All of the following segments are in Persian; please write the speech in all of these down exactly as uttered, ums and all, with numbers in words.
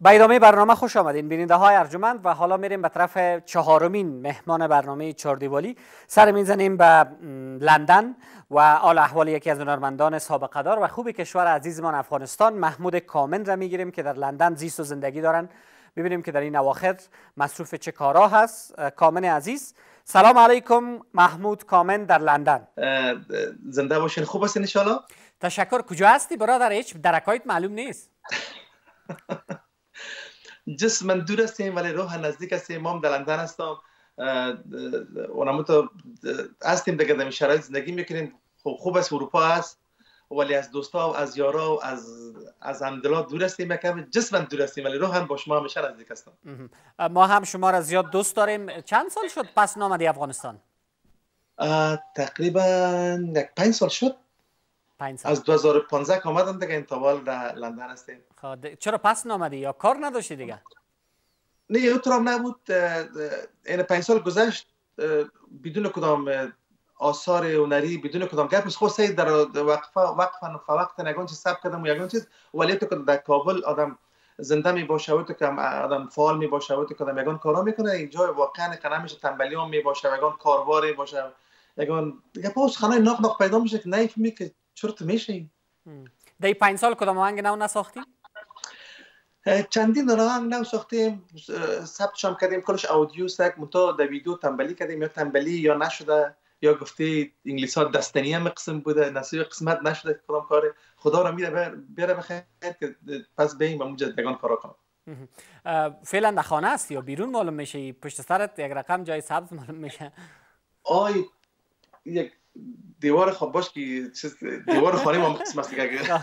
به ادامه برنامه خوش آمدین بیننده های ارجمند و حالا میریم به طرف چهارمین مهمان برنامه چهاردیوالی. سر میزنیم به لندن و حال احوال یکی از هنرمندان سابقه دار و خوب کشور عزیزمان افغانستان، محمود کامن را میگیریم که در لندن زیست و زندگی دارن. ببینیم که در این اواخر مصروف چه کارا هست. کامن عزیز، سلام علیکم. محمود کامن در لندن. زنده باشین، خوب هستین ان شاء الله. تشکر. کجا هستی برادر؟ هیچ درکایت معلوم نیست. جسم دور هستیم ولی روح نزدیک هستیم. ما در لندن هستم. اونم تو هستیم دیگه، در شرایط زندگی میکنیم. خوب خوب است، اروپا است ولی از دوستا و از یارا و از از همدلا دور هستیم. یکم جسم دور هستیم ولی روح هم با شما همیشه نزدیک هستم. ما هم شما را زیاد دوست داریم. چند سال شد پس نامدی افغانستان؟ تقریبا یک پنج سال شد. پنج سال. از دو هزار و پانزده که آمدم دیگه انتقال در لندن هستیم. خب چرا پس نامدی؟ یا کار نداشتی دیگه؟ نه اونطورم نبود. این پنج سال گذشت بدون کدام آثار هنری، بدون کدام گپ. خود سید در وقفه وقفه وقت نگون چیز ثبت کردم و یگان چیز، ولی تو که در کابل آدم زنده می باشه و تو که آدم فعال می باشه و تو که یگان کارا میکنه، اینجا واقعا قنه میشه، تنبلی هم می باشه، یگان کارواری باشه، یگان دیگه پاس خانه ناق ناق پیدا میشه که نمیفهمی که چرا تو میشی. در پنج سال کدام آهنگ نو نساختی؟ چندین آهنگ نو ساختیم، ثبتش هم کردیم، کلش اودیو ساک متا در ویدیو تنبلی کردیم، یا تنبلی یا نشده یا گفته انگلیس ها دستنی هم قسم بوده، نصیب قسمت نشده کدام کار. خدا را میره بیاره بخیر که پس بریم و اونجا دگان کارا کنم. فعلا در خانه هستی یا بیرون معلوم میشه؟ پشت سرت یک رقم جای سبز معلوم میشه. آی یک دیوار خواب باش که دیوار خانه ما قسم است دیگه.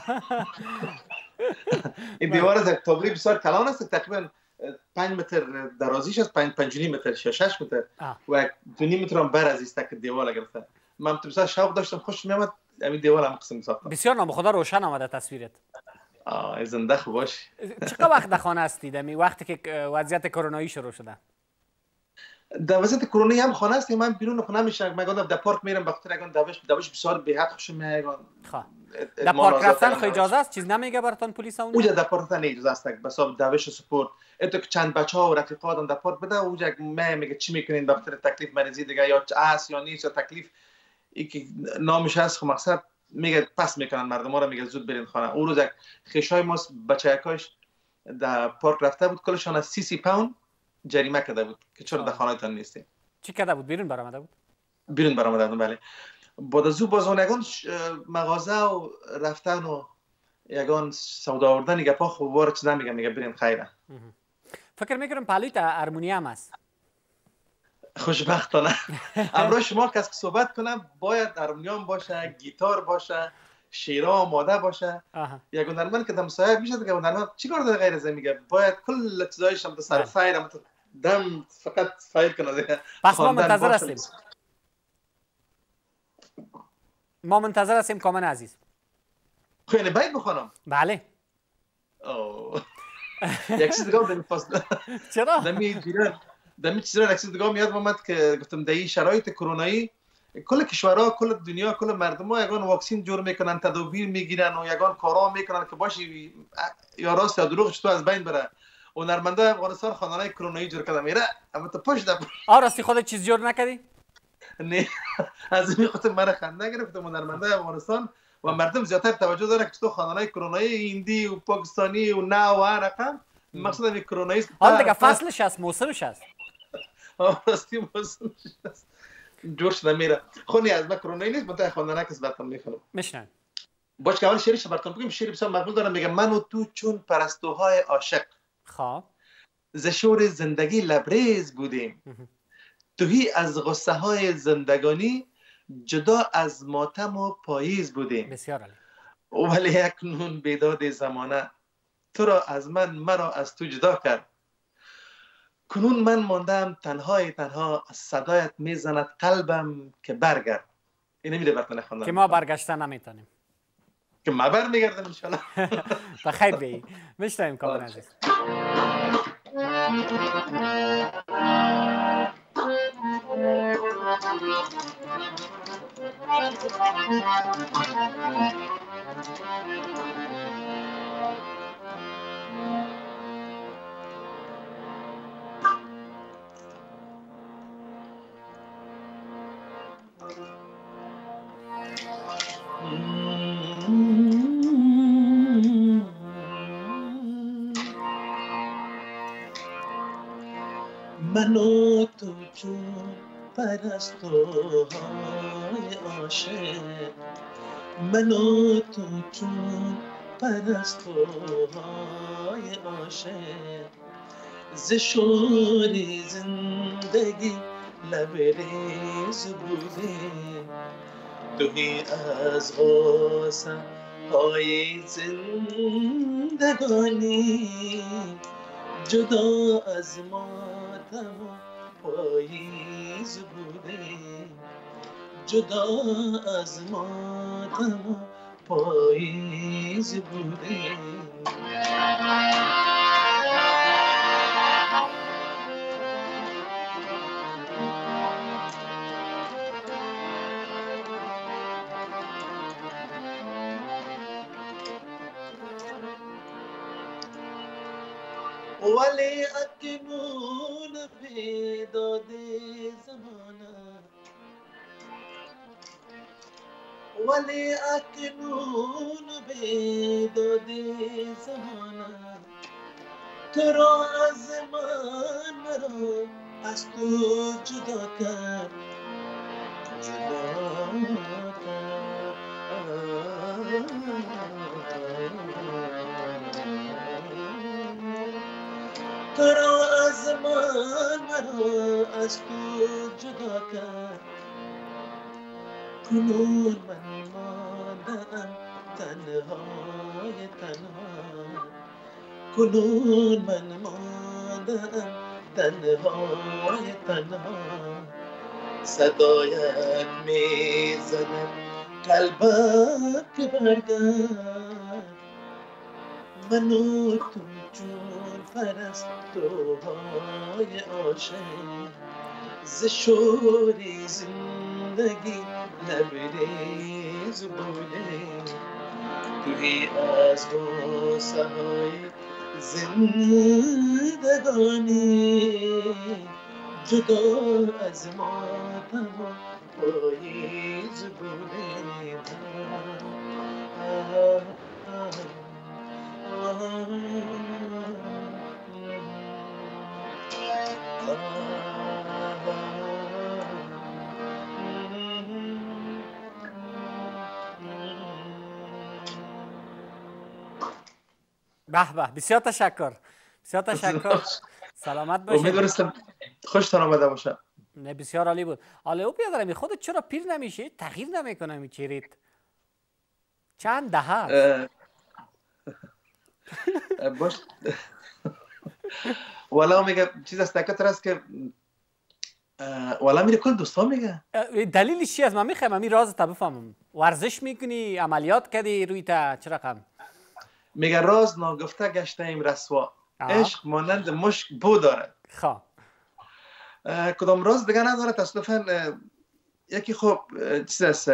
این دیوار از تابلوی بسیار کلان است، تقریبا پنج متر درازیش است، پنج پنج متر شش شش متر و دو نیم متر هم بر از است که دیوار گرفته. من تو بسیار شوق داشتم، خوش میامد همین دیوار هم قسم ساختم. بسیار نام خدا روشن آمده تصویرت. آه زنده خوب باش. چقدر وقت در خانه هستی دمی وقتی که وضعیت کرونایی شروع شده؟ در وضعیت کرونایی هم خانه هستیم. من بیرون خونه میشم، من گفتم در پارک میرم، بخاطر اگه دوش دوش بسیار به حد خوشم میاد. خب در پارک رفتن خو اجازه است؟ چیز نمیگه براتون پلیس اونجا؟ اونجا در پارک رفتن اجازه است، بس دوش سپورت اتو که چند بچه‌ها و رفیقاتم در پارک بده اونجا میگه چی میکنین بخاطر تکلیف مریضی دیگه یا اس یا نیست یا تکلیف ای که نامش هست. خب مقصد میگه پس میکنن مردم را، میگه زود برین خانه. اون روز یک خیشای ما بچه‌کاش در پارک رفته بود، کلشون از سی سی پوند جریمه کرده بود که چرا در خانه تان نیستین. چی کرده بود؟ بیرون برآمده بود؟ بیرون برآمده بود بله. بعد از او بازونگان مغازه و رفتن و یگان سودا آوردن گپا خوب وارد چیز نمیگم، میگه بریم خیره. فکر میکنم پالویت هارمونیوم است. خوشبختانه امروز شما کس که صحبت کنم باید هارمونیوم باشه، گیتار باشه، شیرا آماده باشه. یک هنرمند که دم صاحب میشه دیگه هنرمند چیکار داره غیر از میگه باید کل چیزایش هم سر فایر هم دم فقط فایر کنه دیگه. پس ما منتظر هستیم. ما منتظر هستیم کامن عزیز. خو یعنی باید بخونم؟ بله. اوه یک چیز دیگه دمی فاصله. چرا؟ دمی جیران دمی چیزا یک چیز دیگه میاد اومد که گفتم در این شرایط کرونایی کل کشورها، کل دنیا، کل مردم‌ها یگان واکسین جور میکنن، تدابیر میگیرن و یگان کارا میکنن که باشی یا راست یا دروغ تو از بین بره. هنرمندای افغانستان خانه‌های کرونایی جور کردن میره، اما تو پشت دم. آ راستی خودت چیز جور نکردی؟ نه از این خاطر من خنده گرفتم. هنرمندای افغانستان و مردم زیاتر توجه داره که تو خانه‌های کرونایی هندی و پاکستانی و نه و هر رقم مقصد این کرونایی است. حالا دیگه فصلش است، موسمش است. راستی موسمش است. جوش نمیره. خونی از ما کرونایی نیست، منتها خواندن کس براتون میخونم. میشنم. باش که اول شعرش براتون بگم. شعر بسیار مقبول دارم، میگه من و تو چون پرستوهای عاشق. خب ز شور زندگی لبریز بودیم. توهی از غصه های زندگانی جدا از ماتم و پاییز بودیم. بسیار عالی. ولی اکنون بیداد زمانه تو را از من، مرا از تو جدا کرد. کنون من ماندم تنهای تنها، از صدایت میزند قلبم که برگرد. اینه میده براتون خواندن که ما برگشتن نمیتونیم، که ما برمیگردم انشالله. بخیر بی. میشنویم کامن عزیز. من و تو چون پرستوهای عاشق، من و تو چون پرستوهای عاشق، ز شور زندگی لبریز بودیم، توهی از غصه های زندگانی، جدا از ماتم و پاییز بودیم، جدا از ماتم و پاییز بودیم. ولی اکنون بیداد زمانه، ولی اکنون بیداد زمانه، تو را از من مرا از تو جدا کرد، جدا کرد. تو را از من مرا از تو جدا کرد، کنون من ماندم تنهای تنها، کنون من ماندم تنهای تنها، صدایت میزنم قلبم که برگرد، من و تو چون پرستوهای عاشق، ز شوری زندگی لبریز بودیم، توی از غصه های زندگانی، جدا از ماتم و پاییز بودیم. به به، بسیار تشکر، بسیار تشکر. سلامت باشید. امیدوارم خوشتون آمده باشه. نه بسیار عالی بود. حالا او بیادرم خودت چرا پیر نمیشه؟ تغییر نمیکنه می چیریت؟ چند دهه است؟ باش. والا میگه چیز است دکتر است که والا میره کل دوستا میگه. دلیلش چی است؟ من میخوام همین راز تا بفهمم. ورزش میکنی، عملیات کردی روی تا چه رقم؟ میگه راز ناگفته گشته ایم رسوا، عشق مانند مشک بو داره. خب کدام راز دیگه نداره تصادفاً. یکی خب چیز است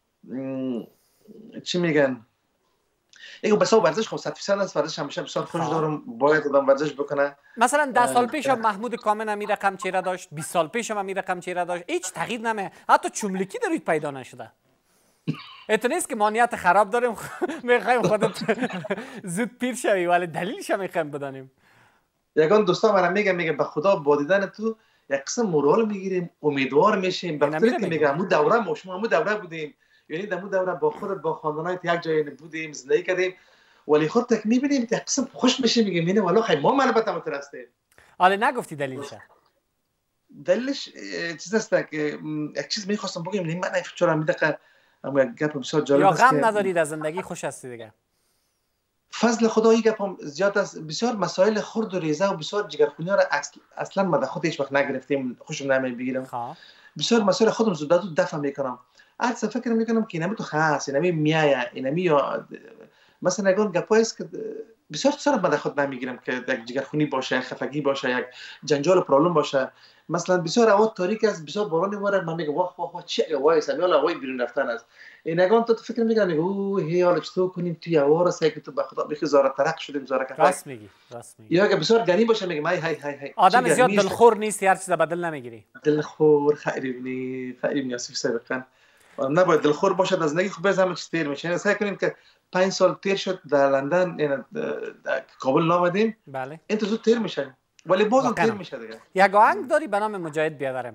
چی میگن، یکی بسا ورزش خب صد فیصد است، ورزش همیشه بسیار خوش دارم، باید آدم ورزش بکنه. مثلا ده سال پیش هم محمود کامل هم این رقم چهره داشت، بیست سال پیش هم این رقم چهره داشت، هیچ تغییر نمیه، حتی چملکی در روی پیدا نشده. اتو نیست که مانیت خراب داریم میخوایم خودت زود پیر شوی، ولی دلیلش هم میخوایم بدانیم. یگان دوستا من میگه میگه به خدا با دیدن تو یک قسم مورال میگیریم، امیدوار میشیم. به خاطر که میگه همون دوره ما شما همون دوره بودیم، یعنی در همون دوره با خودت با خاندانات یک جای بودیم، زندگی کردیم، ولی خود تک میبینیم یک قسم خوش میشه، میگه میگه والله خیلی ما البته مترسته. حالا نگفتی دلیلش؟ دلیلش چیز است که یک چیز میخواستم بگم، من چرا میدقه اما یک گپ بسیار جالب است. یا غم ندارید از زندگی، خوش هستی دیگه. فضل خدایی گپم زیاد است، بسیار مسائل خرد و ریزه و بسیار جگرخونی ها را اصلا ما خود هیچ وقت نگرفتیم، خوشم نمی بگیرم. خواه. بسیار مسائل خودم زود دفع میکنم. اصلا فکر میکنم که اینمی تو خاص، اینمی میایه، اینمی یا مثلا نگون گپایی است که بسیار سر ما خود نمیگیرم که یک جگرخونی باشه، خفگی باشه، یک جنجال و پرابلم باشه. مثلا بسیار هوا تاریک است، بسیار باران میباره، من میگم واه واه واه چه هوایی است، میال هوای بیرون رفتن است. اینگان تو فکر میکنم میگم اوه هی حالا چطور کنیم توی هوا را سعی که تو به خدا بخی زاره ترک شدیم، زاره کفک. راست میگی، راست میگی. یا که بسیار گرمی باشه میگم های های های های. آدم زیاد دلخور نیستی، هر چیز بدل نمیگیری. دلخور خیلی نی خیلی نیاسیف سابقا. نباید دلخور باشد، از زندگی خوب بزنم چه تیر میشه. سعی کنیم که پنج سال تیر شد در لندن، یعنی کابل نامدیم. بله. این تو زود تیر میشه. ولی بازم تیر میشه دیگه. یک آهنگ داری به نام مجاهد بیاورم؟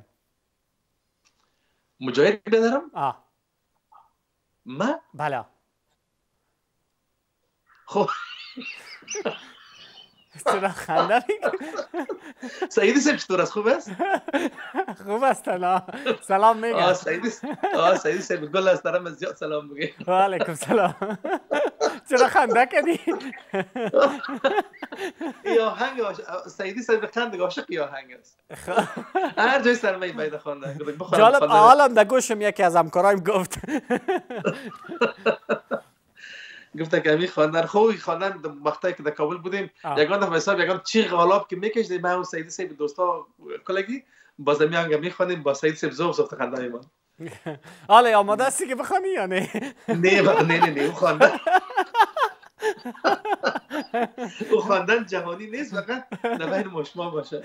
مجاهد بیاورم؟ آه من؟ بله. خب چرا خنده میکنی؟ سعیدی صاحب چطور است؟ خوب است؟ خوب است نه. سلام میگم. آه سعیدی آه سعیدی صاحب گل است، دارم از زیاد سلام میگم. و علیکم سلام. چرا خنده کردی؟ این آهنگ سعیدی صاحب خنده عاشق این آهنگ است. هر جای سرمایه پیدا خوانده. جالب حالا در گوشم یکی از همکارایم گفت گفته که همین خواندن خوبی خواندن وقتی که در کابل بودیم یگان دفعه حساب یگان چی غالاب که میکشید من و سعید صاحب دوستا کلگی باز میانگ میخوانیم با سعید صاحب زوب زوب خنده ایمان. حالا آماده هستی که بخوانی یا نه؟ نه نه نه نه او خواندن او خواندن جهانی نیست، فقط نباید مشما باشه.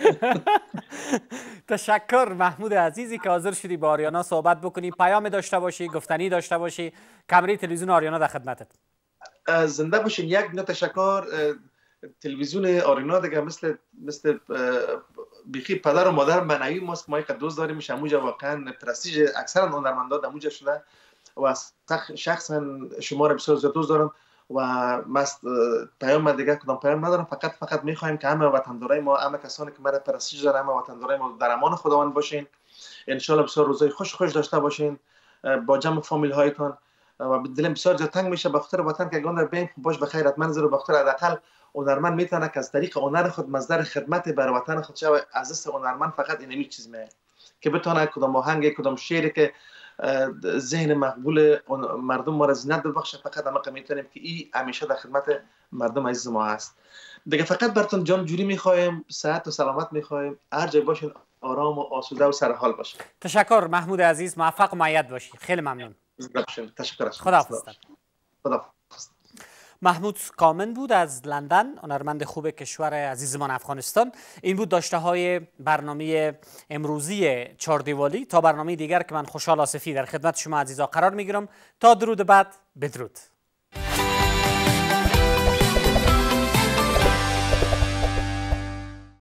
تشکر محمود عزیزی که حاضر شدی با آریانا صحبت بکنی، پیام داشته باشی، گفتنی داشته باشی. کمری تلویزیون آریانا در خدمتت. زنده باشین. یک نه تشکر. تلویزیون آریانا دیگه مثل مثل بیخی پدر و مادر معنوی ماست. ما یک دوست داریم شموجه، واقعا پرستیژ اکثرا هنرمندا دموجه شده و شخصا شما را بسیار زیاد دوست دارم و مست پیام دیگه کدام پیام ندارم. فقط فقط میخوایم که همه وطندارای ما، همه کسانی که مرا پرستیژ دارن، همه وطندارای ما در امان خداوند باشین. ان شاء الله بسیار روزای خوش خوش داشته باشین با جمع فامیل هایتون و دلم بسیار زیاد تنگ میشه به خاطر وطن که گاندر بین باش به خیرت منظر و به خاطر حداقل هنرمند میتونه که از طریق هنر خود مصدر خدمت بر وطن خود شود. عزیز هنرمند فقط اینمی چیز میه که بتونه کدام آهنگ کدام شعری که ذهن مقبول مردم ما را زینت ببخشه، فقط ما میتونیم که این همیشه در خدمت مردم عزیز ما هست دیگه. فقط براتون جان جوری میخوایم، صحت و سلامت میخوایم، هر جای باشین آرام و آسوده و سر حال باشین. تشکر محمود عزیز، موفق و مؤید باشی. خیلی ممنون. تشکر. خداحافظ. خداحافظ. محمود کامن بود از لندن، هنرمند خوب کشور عزیزمان افغانستان. این بود داشته های برنامه امروزی چهاردیوالی. تا برنامه دیگر که من خوشحال آصفی در خدمت شما عزیزا قرار میگیرم. تا درود بعد، بدرود.